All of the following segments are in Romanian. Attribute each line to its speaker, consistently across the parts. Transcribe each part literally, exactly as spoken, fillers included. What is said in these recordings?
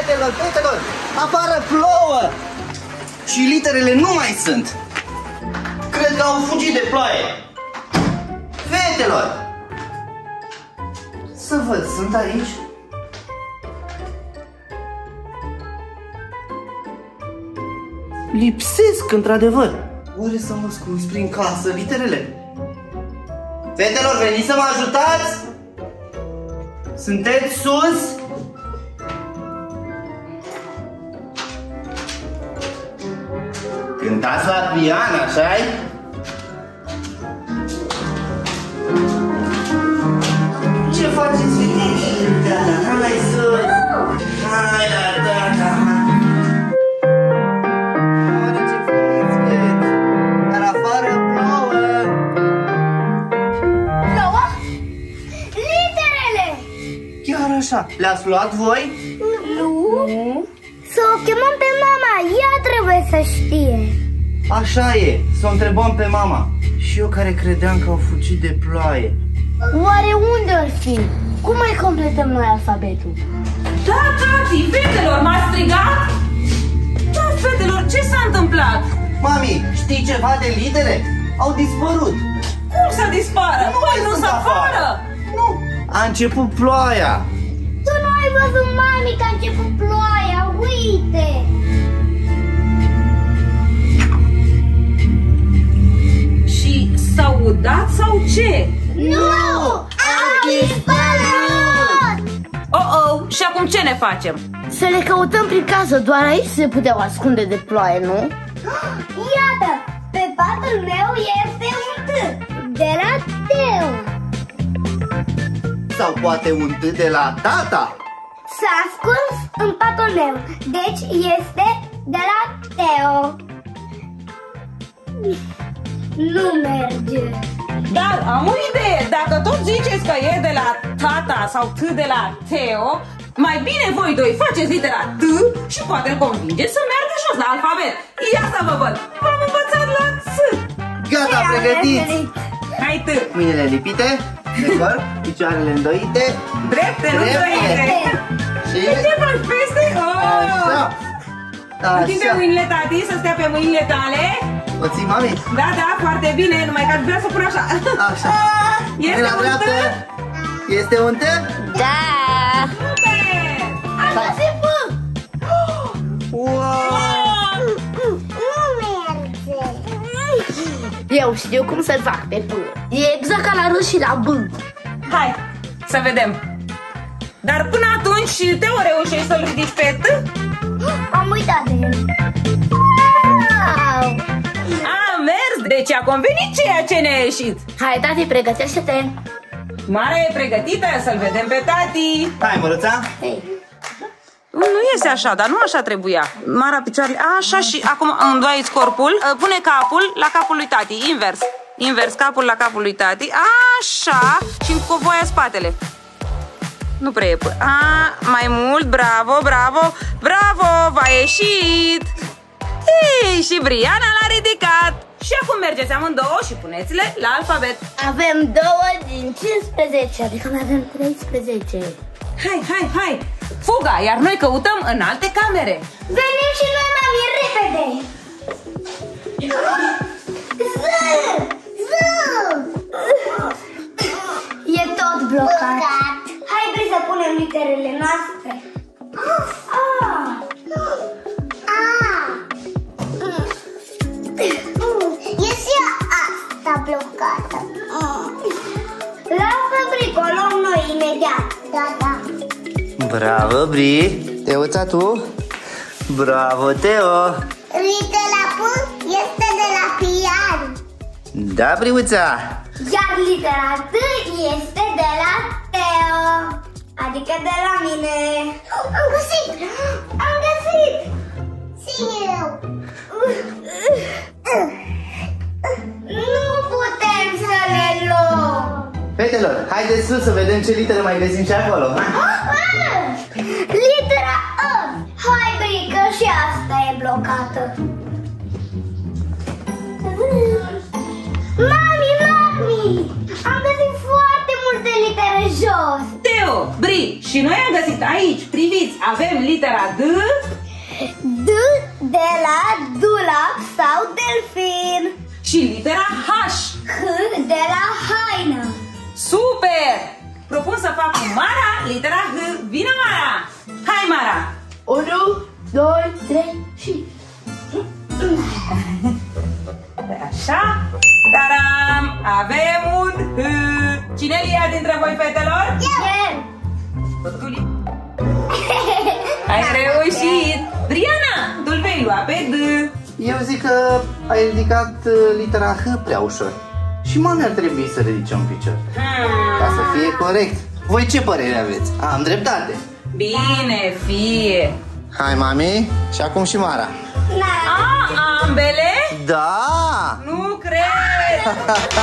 Speaker 1: Fetelor, fetelor, afară plouă și literele nu mai sunt. Cred că au fugit de ploaie. Fetelor, să văd, sunt aici? Lipsesc, într-adevăr. Oare s-au ascuns prin casă literele? Fetelor, veniți să mă ajutați? Sunteți sus? Cântați la pian, așa-i? Ce faceți, fetici? Tata, hai sus! Hai la tata! Oare ce frumos veți? Dar afară plouă!
Speaker 2: Plouă? Literele!
Speaker 1: Chiar așa, le-ați luat voi?
Speaker 2: Nu. Să o chemăm pe mama, ea trebuie să știe.
Speaker 1: Așa e, să o întrebăm pe mama. Și eu care credeam că au fugit de ploaie.
Speaker 2: Oare unde ar fi? Cum mai completăm noi alfabetul?
Speaker 3: Da, tati, fetelor, m-ați strigat? Da, fetelor, ce s-a întâmplat?
Speaker 1: Mami, știi ceva de litere? Au dispărut.
Speaker 3: Cum să dispară? Păi nu s afară!
Speaker 1: Nu, a început ploaia.
Speaker 2: Tu nu ai văzut, mami, că a început ploaia, uite!
Speaker 3: Și s-au udat sau ce?
Speaker 2: Nu! Au dispărut!
Speaker 3: Oh-oh, și acum ce ne facem?
Speaker 2: Să le căutăm prin casă, doar aici se puteau ascunde de ploaie, nu? Iată, pe patul meu este un T, de la Teo.
Speaker 1: Sau poate un T de la tata.
Speaker 2: S-a ascuns în patul meu, deci este de la Teo. Nu merge.
Speaker 3: Dar am o idee, dacă tot ziceți că e de la tata sau T de la Teo, mai bine voi doi faceți litera T și poate îl convingeți să meargă jos la alfabet. Ia să vă văd, v-am învățat la S.
Speaker 1: Gata, pregătiți.
Speaker 3: Hai T.
Speaker 1: Mâinile lipite, de corp, picioarele îndoite.
Speaker 3: Drepte, nu drepte.
Speaker 1: Și
Speaker 3: ce faci peste? Oh!
Speaker 1: Așa.
Speaker 3: Întinde mâinile, tati, să stea pe mâinile tale.
Speaker 1: O ții, mami?
Speaker 3: Da, da, foarte bine, numai că aș vrea să pun așa.
Speaker 1: Așa.
Speaker 3: Este
Speaker 1: la
Speaker 3: un
Speaker 1: dreaptă.
Speaker 3: T?
Speaker 1: Este un T?
Speaker 2: Da!
Speaker 3: Super!
Speaker 2: Am găsit P!
Speaker 1: Wow!
Speaker 2: Nu merge! Eu știu cum să-l fac pe P. E exact ca la R și la B.
Speaker 3: Hai, să vedem. Dar până atunci, Teo, reușești să-l ridici pe T?
Speaker 2: Am uitat de el. Wow!
Speaker 3: A mers, deci a convenit ceea ce ne-a ieșit.
Speaker 2: Hai, tati, pregătește-te.
Speaker 3: Marea e pregătită, să-l vedem pe tati.
Speaker 1: Hai, măruța.
Speaker 2: Hei.
Speaker 3: Nu iese așa, dar nu așa trebuia. Marea picioarele, așa, și acum îndoaiți corpul. Pune capul la capul lui tati, invers. Invers, capul la capul lui tati. Așa, și încovoia spatele. Nu prea e. A, mai mult, bravo, bravo, bravo, v-a ieșit. Ei, și Briana l-a ridicat. Și acum mergeți amândouă și puneți-le la alfabet.
Speaker 2: Avem două din cincisprezece, adică mai avem treisprezece.
Speaker 3: Hai, hai, hai! Fuga, iar noi căutăm în alte camere.
Speaker 2: Venim și noi, mami, repede! E tot blocat. Hai, Bri, să punem literele noastre. Ah. Ah. E și asta blocată. Lasă, Bri, o luăm noi imediat. Da, da.
Speaker 1: Bravo, Bri. Teuța, tu? Bravo, Teo.
Speaker 2: Litera P este de la pian.
Speaker 1: Da, Briuța.
Speaker 2: Iar litera T este de la Teo. Adică de la mine. Am găsit! Am găsit! Și eu. Nu putem să le luăm.
Speaker 1: Fetelor, haideți sus să vedem ce litere mai găsim și acolo.
Speaker 2: Litera A. Hai, Bri, că și asta e blocată. Mami, mami! Am găsit foarte multe litere jos.
Speaker 3: Teo, Bri Și noi am găsit aici, priviți, avem litera D.
Speaker 2: D de la dulap sau delfin.
Speaker 3: Și litera H.
Speaker 2: H de la haină.
Speaker 3: Super! Propun să fac cu Mara litera H. Vino, Mara! Hai, Mara!
Speaker 2: unu, doi, trei și...
Speaker 3: Așa. Taram! Avem un H. Cine-l ia dintre voi, fetelor?
Speaker 2: Eu!
Speaker 3: Ai reușit! Briana, tu-l vei lua pe D.
Speaker 1: Eu zic că ai ridicat uh, litera H prea ușor. Și mami ar trebui să ridice un picior.
Speaker 3: Hmm.
Speaker 1: Ca să fie corect. Voi ce părere aveți? Am dreptate.
Speaker 3: Bine, fie.
Speaker 1: Hai, mami. Și acum și Mara.
Speaker 3: A, ambele?
Speaker 1: Da!
Speaker 3: Nu cred!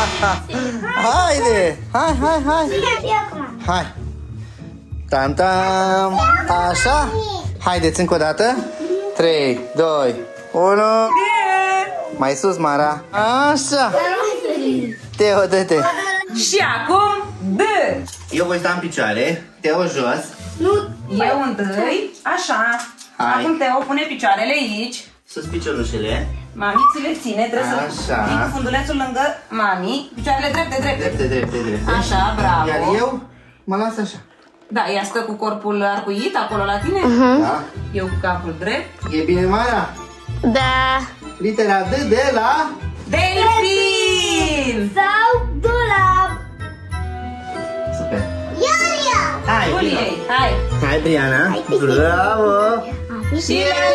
Speaker 1: Haide! Hai, hai, hai! Hai! Tam-tam! Așa? Haideți încă o dată. trei, doi, unu. Mai sus, Mara. Așa! Teo, dă-te!
Speaker 3: Și acum D.
Speaker 1: Eu voi sta în picioare. Teo jos.
Speaker 2: Nu.
Speaker 3: Eu întâi, așa.
Speaker 1: Hai.
Speaker 3: Acum Teo pune picioarele aici.
Speaker 1: Sus piciorușele.
Speaker 3: Mami ți le ține, trebuie
Speaker 1: Așa.
Speaker 3: să ridic fundulețul lângă mami. Picioarele drepte, drepte.
Speaker 1: Drepte, drepte, drepte.
Speaker 3: Așa, bravo.
Speaker 1: Iar eu mă las așa.
Speaker 3: Da, ea stă cu corpul arcuit acolo la tine.
Speaker 1: Da?
Speaker 3: Eu cu capul drept.
Speaker 1: E bine, Mara?
Speaker 2: Da.
Speaker 1: Litera D de la...
Speaker 3: Delfin!
Speaker 2: Sau dulap.
Speaker 1: Super.
Speaker 2: Ia, ia.
Speaker 1: Hai, Briana.
Speaker 3: Juliei, hai.
Speaker 1: Hai, Briana. Bravo.
Speaker 3: Și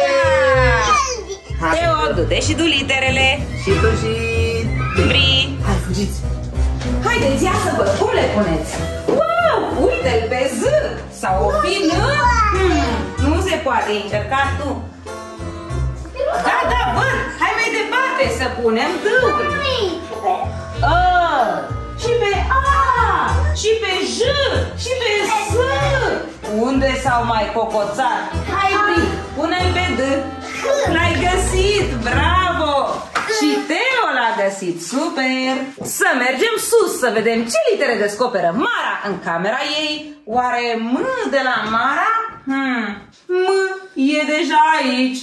Speaker 3: Lea. Teo, du-te și du literele.
Speaker 1: Și tu și...
Speaker 3: Bri.
Speaker 1: Hai, fugiți.
Speaker 3: Haideți, ia să văd cum le puneți. Wow, uite-l pe Z. Sau o fi N. Hmm, nu se poate, încerca tu. Da, da, văd. Hai mai departe să punem D-ul. A, și pe A, și pe J, și pe S. Unde s-au mai cocoțat? Hai, Bri, pune-l pe D. L-ai găsit, bravo! Și Teo l-a găsit, super! Să mergem sus să vedem ce litere descoperă Mara în camera ei. Oare M de la Mara? Hmm, M e deja aici.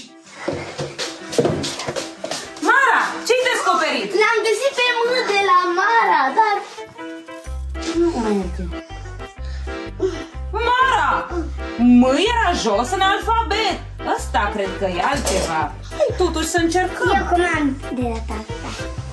Speaker 3: Mara, ce-ai descoperit?
Speaker 2: L-am găsit pe M de la Mara, dar nu merge.
Speaker 3: Mara! M era jos în alfabet. Ăsta cred că e altceva. Hai totuși să încercăm.
Speaker 2: Eu comand de la tata.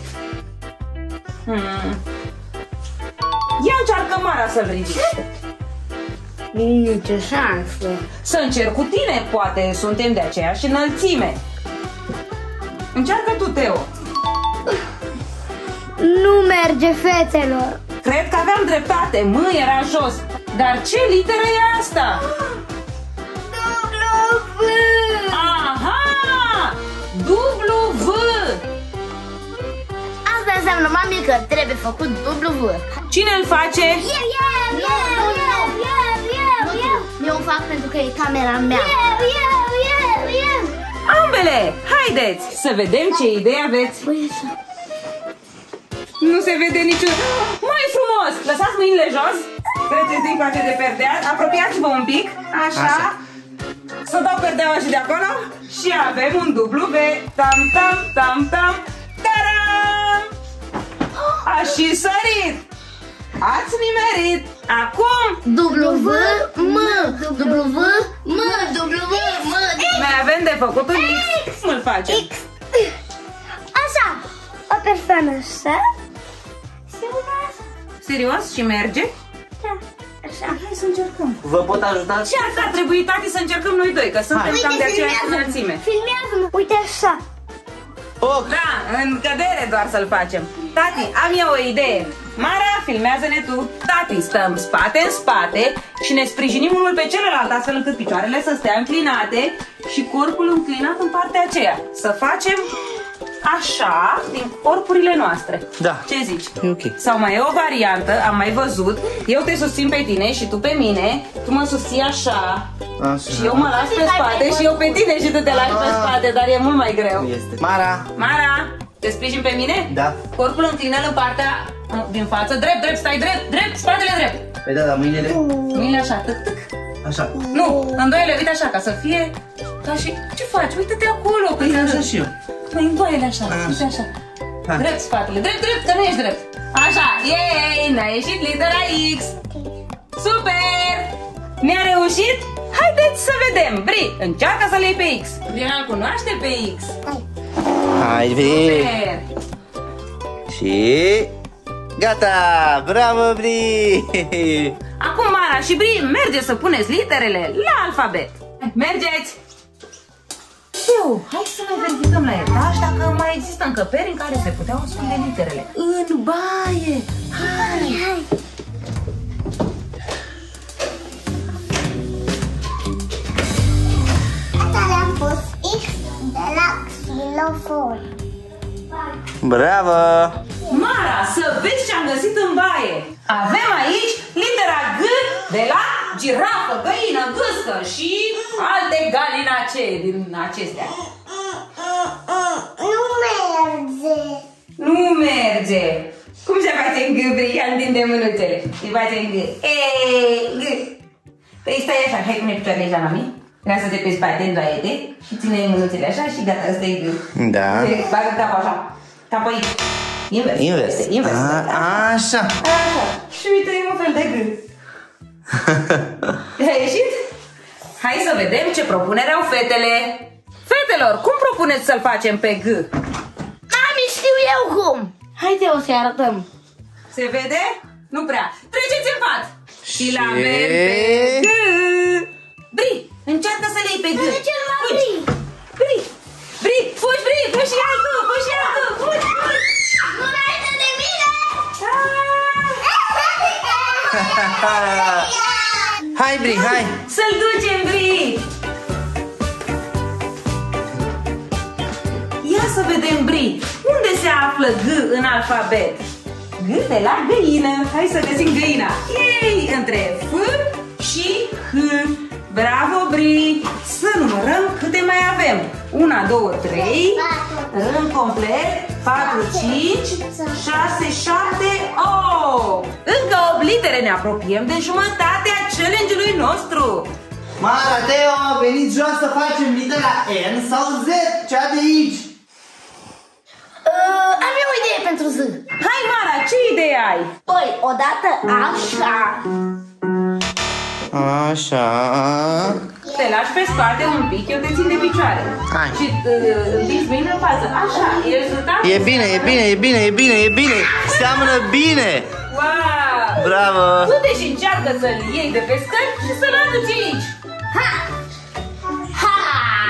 Speaker 3: Hmm. Ia încearcă, Mara, să-l ridici.
Speaker 2: Nici o șansă.
Speaker 3: Să încerc cu tine, poate suntem de aceeași înălțime. Încearcă tu, Teo.
Speaker 2: Nu merge, fetelor.
Speaker 3: Cred că aveam dreptate, M era jos. Dar ce literă e asta?
Speaker 2: W.
Speaker 3: Aha! W!
Speaker 2: Asta înseamnă, mami, că trebuie făcut W.
Speaker 3: Cine îl face?
Speaker 2: Eu, eu, eu, eu, eu, eu, eu. Eu o fac pentru că e camera mea. Eu, eu, eu, eu.
Speaker 3: Ambele! Haideți să vedem ce idee aveți. Nu se vede niciun... Mai frumos! Lăsați mâinile jos. Treceți din coace de perdea. Apropiați-vă un pic. Așa. Așa. Să dau perdeaua și de acolo. Și avem un W. Tam, tam, tam, tam. Taram! A și sărit. Ați nimerit. Acum
Speaker 2: W, M, W, M, W, M.
Speaker 3: mai avem de făcut un X. Cum îl facem?
Speaker 2: X. Așa. O persoană așa. Și una așa.
Speaker 3: Serios? Și merge?
Speaker 2: Da. Așa.
Speaker 3: Hai să încercăm.
Speaker 1: Vă pot ajuta?
Speaker 3: Ce ar trebui, tati, să încercăm noi doi? Că suntem
Speaker 1: Hai.
Speaker 3: cam de aceeași
Speaker 2: filmează-mă.
Speaker 3: înălțime.
Speaker 2: Filmează-mă. Uite așa.
Speaker 1: Foc!
Speaker 3: Da, în cădere doar să-l facem. Tati, am eu o idee. Mara, filmează-ne tu. Tati, stăm spate în spate și ne sprijinim unul pe celălalt, astfel încât picioarele să stea înclinate și corpul înclinat în partea aceea. Să facem așa din corpurile noastre.
Speaker 1: Da.
Speaker 3: Ce zici?
Speaker 1: E ok.
Speaker 3: Sau mai e o variantă, am mai văzut. Eu te susțin pe tine și tu pe mine. Tu mă susții așa.
Speaker 1: Așa.
Speaker 3: Și eu mă las pe spate și eu pe tine și tu te lași pe spate, dar e mult mai greu.
Speaker 1: Este. Mara!
Speaker 3: Mara, te sprijin pe mine?
Speaker 1: Da.
Speaker 3: Corpul înclină în partea din față, drept, drept, stai drept, drept, spatele drept.
Speaker 1: Păi da, dar mâinile...
Speaker 3: Mâinile așa, tâc, tâc.
Speaker 1: Așa.
Speaker 3: Nu, îndoiele, uite așa, ca să fie ca și... Ce faci? Uite-te acolo.
Speaker 1: Păi așa și eu.
Speaker 3: Păi îndoiele așa, uite așa.
Speaker 1: Hai.
Speaker 3: Drept spatele, drept, drept, că nu ești drept. Așa, yay, n-a ieșit litera X. Super! Mi-a reușit? Haideți să vedem. Bri, încearcă să-l iei pe X. Brian cunoaște pe X.
Speaker 1: Hai, Bri.
Speaker 3: Super!
Speaker 1: Și... Gata! Bravo, Bri!
Speaker 3: Acum, Mara și Bri, merge să puneți literele la alfabet. Mergeți! Eu, hai să mai verificăm la etaj dacă mai există încăperi în care se puteau ascunde literele. În baie! Hai!
Speaker 2: Hai. Asta le-am pus X de la xilofon.
Speaker 1: Bravo!
Speaker 3: Mara, să vezi ce am găsit în baie! Avem aici litera G de la girafă, găină, gâscă și alte galinacee din acestea.
Speaker 2: Nu merge.
Speaker 3: Nu merge! Cum se face în G, Bri? Ia întinde mânuțele. Se face în G. E, G. Păi stai așa, hai pune picioarele așa, mami. Lasă-te pe spate, îndoaie-te și ține mânuțele așa și gata, ăsta e G.
Speaker 1: Da.
Speaker 3: Bagă capul așa. Capul aici. Invers.
Speaker 1: Invers.
Speaker 3: Este invers.
Speaker 1: A, așa.
Speaker 3: Așa. Și uite, e un fel de G. A ieșit? Hai să vedem ce propunere au fetele. Fetelor, cum propuneți să-l facem pe G?
Speaker 2: Mami, știu eu cum. Haide o să arătăm.
Speaker 3: Se vede? Nu prea. Treceți în pat. Și
Speaker 1: Și-
Speaker 3: l-avem pe G. Bri, încearcă să le iei pe G.
Speaker 2: De ce nu m-am
Speaker 3: Fugi. Bri, Bri, fugi, Bri, fugi și iau tu, fugi și iau tu, fugi, fugi.
Speaker 2: Nu înainte de mine.
Speaker 1: Hai, Bri, hai!
Speaker 3: Să-l ducem, Bri. Ia să vedem, Bri, unde se află G în alfabet? G de la găină. Hai să găsim găina. Ei, între F și H. Bravo, Bri. Să numărăm câte mai avem. Una, două, trei. Rând complet. Patru, cinci, șase, șapte, opt. Încă opt litere, ne apropiem de jumătatea challenge-ului nostru.
Speaker 1: Mara, Teo, veniți jos să facem litera N sau Z, cea de aici.
Speaker 2: Uh, am eu o idee pentru Z.
Speaker 3: Hai, Mara, ce idee ai?
Speaker 2: Păi, odată așa.
Speaker 1: Așa.
Speaker 3: Te lași pe spate un pic, eu te țin de picioare.
Speaker 1: Hai.
Speaker 3: Și uh, împici mâinile în față. Așa, e rezultatul?
Speaker 1: E bine, e bine, e bine, e bine, e bine. Seamănă bine.
Speaker 3: Wow!
Speaker 1: Bravo.
Speaker 3: Du-te și încearcă să-l iei de pe scări și să-l aduci aici.
Speaker 2: Ha! Ha!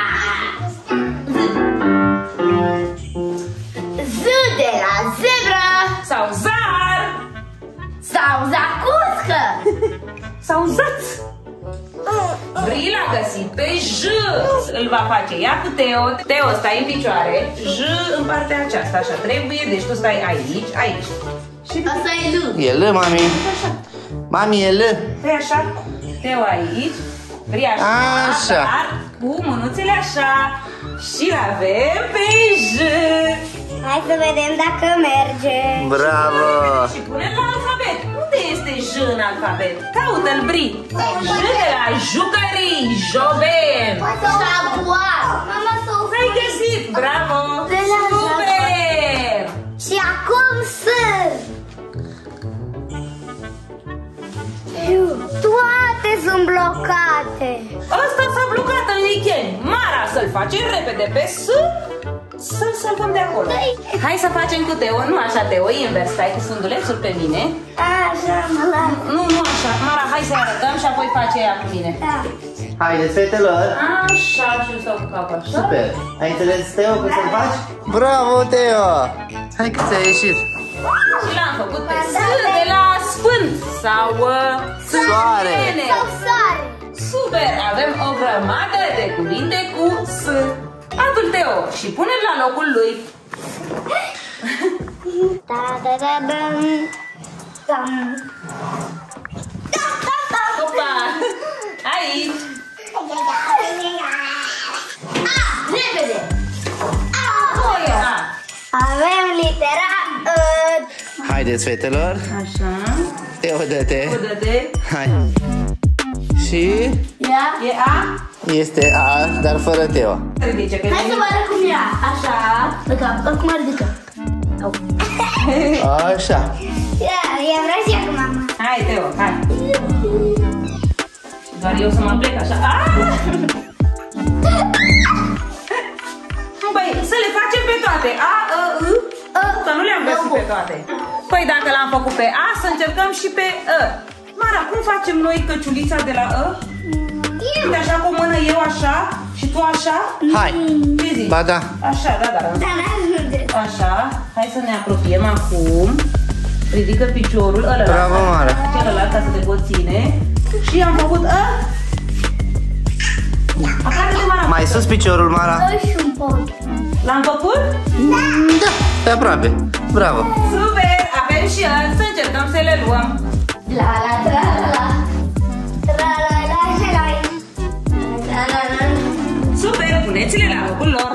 Speaker 2: Z de la zebră.
Speaker 3: Sau zar.
Speaker 2: Sau zacuscă.
Speaker 3: Sau zaț. Bri l-a găsit pe J. Îl va face ea cu Teo. Teo, stai în picioare. J în partea aceasta, așa trebuie. Deci tu stai aici, aici. Și
Speaker 2: Asta e L.
Speaker 1: E L, mami.
Speaker 3: așa.
Speaker 1: Mami, e L.
Speaker 3: Stai așa. Teo aici. Bri așa.
Speaker 1: Așa.
Speaker 3: Dar cu mânuțele așa. Și l-avem pe J.
Speaker 2: Hai să vedem dacă merge.
Speaker 1: Bravo.
Speaker 3: Și pune la alfabet. Unde este J în alfabet? Caută-l, Bri. J de la jucării, joben.
Speaker 2: Șaboar. Mama, să o
Speaker 3: Ai găsit, bravo.
Speaker 2: De la
Speaker 3: Super.
Speaker 2: Și acum S. Toate sunt blocate.
Speaker 3: Ăsta s-a blocat în weekend. Mara, să-l facem repede pe S. Să-l salvăm de acolo. Hai să facem cu Teo, nu așa, Teo, invers. Stai cu fundulețul pe mine.
Speaker 2: Așa, mă las.
Speaker 3: Nu, nu așa. Mara, hai să arătăm și apoi face ea cu mine.
Speaker 2: Da.
Speaker 1: Haideți, fetelor.
Speaker 3: Așa, și eu stau cu capul așa.
Speaker 1: Super. Ai înțeles, Teo, cum să-l faci? Bravo, Teo. Hai că ți-a ieșit.
Speaker 3: Și l-am făcut pe S de la sfânt sau uh,
Speaker 1: Soare.
Speaker 3: sâmbene.
Speaker 2: Sau soare.
Speaker 3: Super, avem o grămadă de cuvinte cu S. Adul Teo și pune-l la locul lui.
Speaker 2: Da, da, da, da. Dam. Da, da, da.
Speaker 3: Opa! Aici!
Speaker 2: Ah, repede.
Speaker 3: Apoi, da.
Speaker 2: Avem litera uh,
Speaker 1: Haideți, fetelor.
Speaker 3: Așa.
Speaker 1: Teo, dă-te.
Speaker 3: Udă-te.
Speaker 1: Hai. Și
Speaker 2: Ia.
Speaker 3: E A?
Speaker 1: este A, dar fără Teo.
Speaker 3: Ridice pe
Speaker 2: Hai să vă arăt cum era. Așa. Uite, acum ridică. Au.
Speaker 1: Așa.
Speaker 2: Ia, ia vrea și acum, mama.
Speaker 3: Hai, Teo, hai. Doar eu să mă plec așa. Ah! Păi, să le facem pe toate. A, A, I. Că nu le-am găsit pe toate. Păi dacă l-am făcut pe A, să încercăm și pe A. Mara, cum facem noi căciulița de la A? Uite, așa cu o mână eu așa și tu așa?
Speaker 1: Hai.
Speaker 3: Ce zici?
Speaker 1: Ba da.
Speaker 3: Așa, da, da.
Speaker 2: Da, n-ajunge.
Speaker 3: Așa, hai să ne apropiem acum. Ridică piciorul ăla.
Speaker 1: Bravo, Mara.
Speaker 3: Celălalt ca să te pot ține. Și am făcut A. Acare de Mara.
Speaker 1: Mai sus piciorul, Mara.
Speaker 2: Dă și un pot.
Speaker 3: L-am făcut?
Speaker 1: Da. Pe aproape. Bravo.
Speaker 3: Super! Avem și A. Să încercăm să le luăm.
Speaker 2: La la tra la la. Tra la la la la. La la la.
Speaker 3: Super! Puneți-le la locul lor.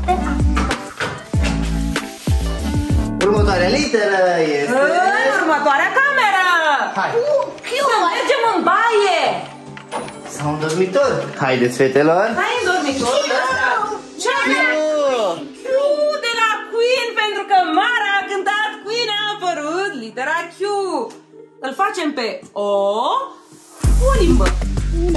Speaker 1: Următoarea literă este...
Speaker 3: În următoarea cameră!
Speaker 1: Hai.
Speaker 3: Să mergem în baie!
Speaker 1: Sau un dormitor. Haideți, fetelor.
Speaker 3: Hai în dormitorul ăsta. Ce avem? Q de la Queen, pentru că Mara a cântat Queen, a apărut litera Q. Îl facem pe O, o limbă.
Speaker 1: Da.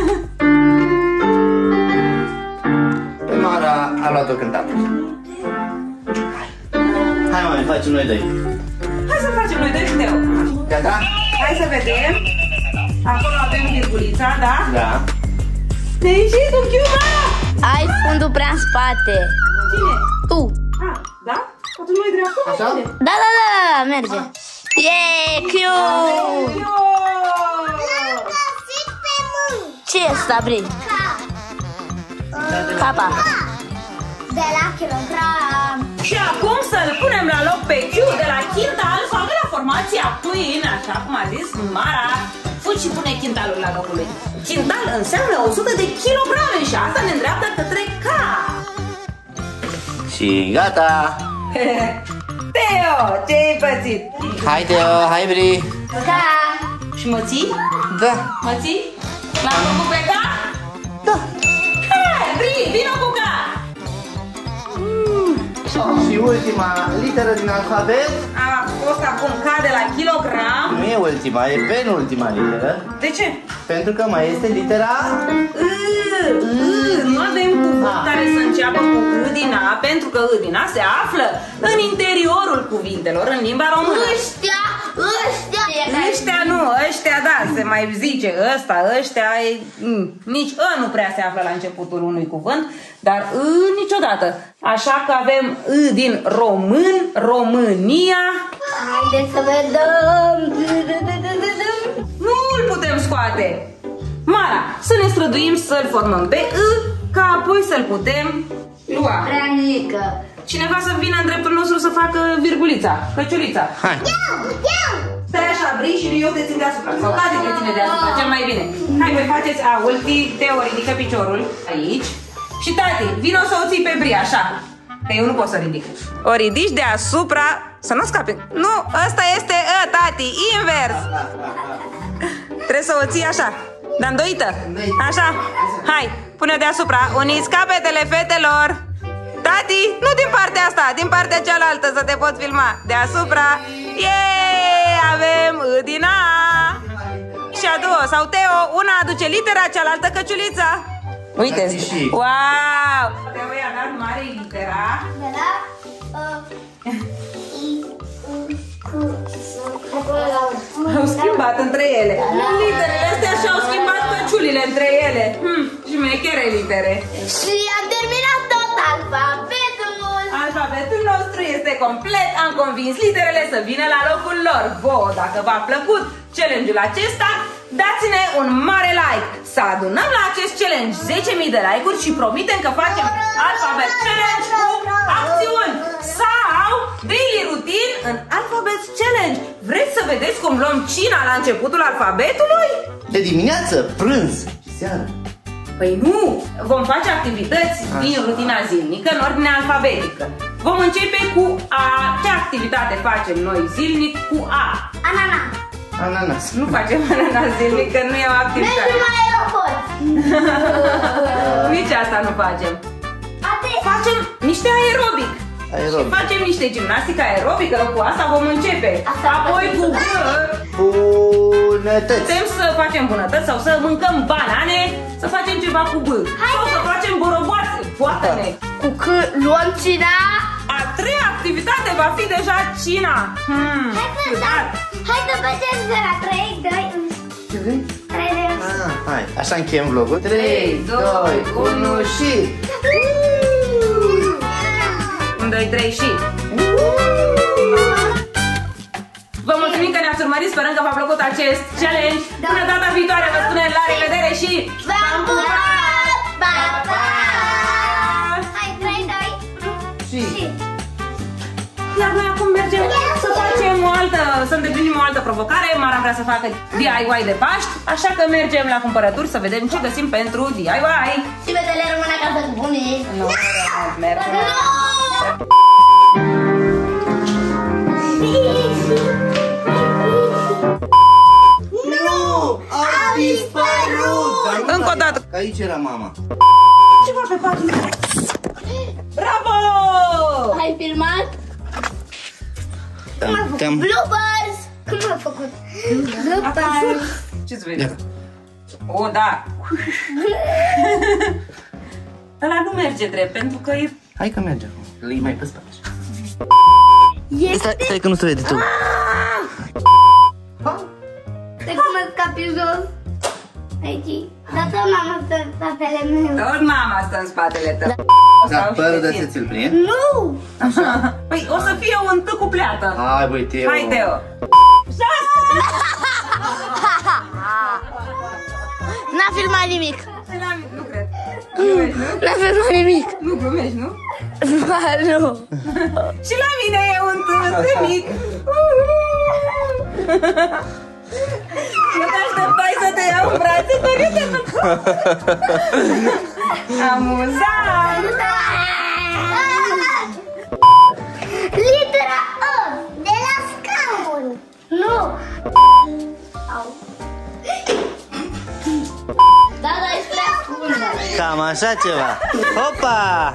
Speaker 1: Pe Mara a luat-o cântată. Hai. Hai, mami, facem noi doi.
Speaker 3: Hai să facem noi doi cu Teo.
Speaker 1: Gata?
Speaker 3: Hai să vedem. Acolo avem virgulița, da?
Speaker 1: Da.
Speaker 3: Te-ai ieșit cu Q, Mara?
Speaker 2: Ai fundul prea în spate.
Speaker 3: Cine?
Speaker 2: Tu.
Speaker 3: Ah, da? Atunci noi dreapta?
Speaker 1: Așa?
Speaker 2: Da, da, da, da, merge. Yeah, cute! Ce e asta, Bri? Capa. De la kilogram.
Speaker 3: Și acum să-l punem la loc pe Q de la Quinta Alfa de la formația Queen, așa cum a zis Mara. Fugi și pune quintalul la locul lui. Quintal înseamnă o sută de kilograme și asta ne îndreaptă către K.
Speaker 1: Și gata.
Speaker 3: Teo, ce-ai pățit?
Speaker 1: Hai, Teo, hai, Bri.
Speaker 2: Da.
Speaker 3: Și mă ții?
Speaker 1: Da.
Speaker 3: Mă ții? L-am făcut pe K?
Speaker 1: Da.
Speaker 3: Hai, Bri, vină cu K!
Speaker 1: Și ultima literă din alfabet.
Speaker 3: A fost acum K de la kilogram.
Speaker 1: Nu e ultima, e penultima literă.
Speaker 3: De ce?
Speaker 1: Pentru că mai este litera...
Speaker 3: Nu avem cuvânt care să înceapă cu I din A, pentru că I din A se află în interiorul cuvintelor, în limba română.
Speaker 2: Ăștia, ăștia.
Speaker 3: Ăștia nu, ăștia da, se mai zice ăsta, ăștia e, m, nici Ă nu prea se află la începutul unui cuvânt, dar I niciodată. Așa că avem I din român, România.
Speaker 2: Haideți să vedem.
Speaker 3: Nu îl putem scoate. Mara, să ne străduim să-l formăm pe I, ca apoi să-l putem lua.
Speaker 2: Prea mică.
Speaker 3: Cineva să vină în dreptul nostru să facă virgulița, căciulița.
Speaker 1: Hai.
Speaker 2: Eu, eu.
Speaker 3: Stai așa, Bri, și eu te țin deasupra. Sau Tati te ține deasupra, cel mai bine. Hai, voi faceți a ulti, Teo ridică piciorul aici. Și Tati, vino să o ții pe Bri, așa. Că eu nu pot să ridic. O ridici deasupra, să nu scapi. Nu, ăsta este A, Tati, invers. Trebuie să o ții așa, dar îndoită. Așa, hai, pune deasupra. Uniți capetele, fetelor. Tati, nu din partea asta, din partea cealaltă, să te pot filma. Deasupra. Yeee, avem I din A. Și a doua, sau Teo, una aduce litera, cealaltă căciulița. Uite, wow! Teo i-a dat mare litera.
Speaker 2: De la I, U, Q, S, acolo la
Speaker 3: Au schimbat între ele. Literele astea și-au schimbat căciulile între ele. Hmm, și mechere litere.
Speaker 2: Și am terminat tot alfabetul.
Speaker 3: Alfabetul nostru este complet. Am convins literele să vină la locul lor. Vouă, dacă v-a plăcut challenge-ul acesta, dați-ne un mare like. Să adunăm la acest challenge zece mii de like-uri și promitem că facem alfabet challenge cu acțiuni sau daily routine în alfabet challenge. Vreți să vedeți cum luăm cina la începutul alfabetului?
Speaker 1: De dimineață, prânz și seară.
Speaker 3: Păi nu! Vom face activități din rutina zilnică în ordine alfabetică. Vom începe cu A. Ce activitate facem noi zilnic cu A?
Speaker 2: Anana.
Speaker 1: Ananas.
Speaker 3: Nu facem ananas zilnic, că nu e o activitate.
Speaker 2: Mergem la aeroport.
Speaker 3: Nici asta nu facem. Facem niște aerobic.
Speaker 1: Aerobic.
Speaker 3: Și facem niște gimnastică aerobică, cu asta vom începe.
Speaker 2: Asta
Speaker 3: Apoi cu G
Speaker 1: Bunătăți.
Speaker 3: putem să facem bunătăți sau să mâncăm banane, să facem ceva cu B. Sau să facem boroboase, foartă-ne.
Speaker 2: Cu C luăm cina.
Speaker 3: A treia activitate va fi deja cina. Hmm.
Speaker 2: Hai să da. Hai să facem de la trei, doi, unu.
Speaker 1: Ce vrei?
Speaker 2: trei, doi, unu.
Speaker 1: Ah, hai, așa încheiem vlogul. trei, doi, unu și...
Speaker 3: unu, doi, trei și... Vă mulțumim că ne-ați urmărit, sperăm că v-a plăcut acest challenge.
Speaker 2: Da.
Speaker 3: Până data viitoare vă spunem la revedere și...
Speaker 2: V-am pupat! Pa, pa! Hai, trei, doi,
Speaker 1: Și...
Speaker 2: și...
Speaker 3: Iar noi acum mergem să facem o altă, să îndeplinim o altă provocare. Mara vrea să facă D I Y de Paști, așa că mergem la cumpărături să vedem ce găsim pentru D I Y.
Speaker 2: Și vedele rămâne acasă cu bunii.
Speaker 3: Nu, merg.
Speaker 1: Nu! A dispărut!
Speaker 3: Încă o dată.
Speaker 1: Aici era mama.
Speaker 3: Ceva pe pat. Bravo!
Speaker 2: Ai filmat?
Speaker 1: Tam, tam.
Speaker 2: Bloopers! Cum am făcut? Bloopers!
Speaker 3: Ce-ți vede? O, da. Ăla nu merge drept, pentru că e...
Speaker 1: Hai că merge. Îi mai pe spate.
Speaker 2: Este...
Speaker 1: Stai, stai că nu se vede tu.
Speaker 2: Te cum îți capi jos? Aici. Dar tot mama stă în spatele meu.
Speaker 3: Tot mama stă în spatele tău.
Speaker 1: Da, părul de să ți-l prind.
Speaker 2: Nu!
Speaker 3: Păi o să fie un t cu pleată.
Speaker 1: Hai, băi, Teo.
Speaker 3: Hai, Teo.
Speaker 2: N-a filmat nimic.
Speaker 3: Nu cred.
Speaker 2: N-a filmat nimic.
Speaker 3: Nu glumești, nu?
Speaker 2: Ba, nu.
Speaker 3: Și la mine e un t mic. Nu te așteptai să te iau în brațe, dar uite nu. Amuzant!
Speaker 2: Litera A de la scaun. Nu. Au. Da, da, ești prea ascundă.
Speaker 1: Cam așa ceva. Hopa!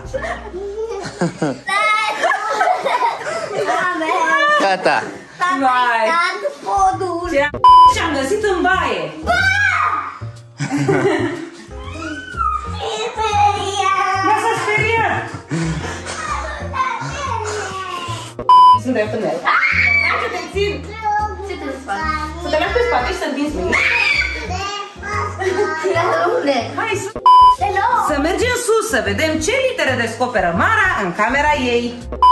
Speaker 1: Gata.
Speaker 3: Vai.
Speaker 2: Podul.
Speaker 3: Ce și-am găsit în baie. Nu s-a speriat. Suntem în el. Hai că te țin.
Speaker 2: Ce trebuie să fac?
Speaker 3: Să te lași pe spate și să întinzi mâini. Hai să... Să mergem sus să vedem ce litere descoperă Mara în camera ei.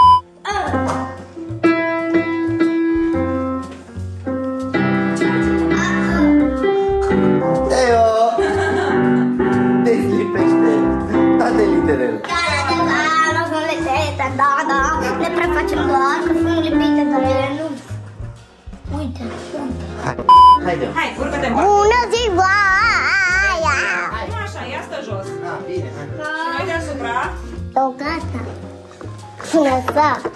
Speaker 1: Teo! Deslipește toate literele.
Speaker 2: Le prefacem doar că sunt lipite, dar ele nu. Uite, sunt.
Speaker 1: Hai, hai, Teo.
Speaker 3: Hai, urcă-te în
Speaker 2: Bună ziua!
Speaker 3: Nu așa, ia stă jos.
Speaker 1: Ah, bine, hai.
Speaker 3: Și noi deasupra.
Speaker 2: O, gata. Bună ziua!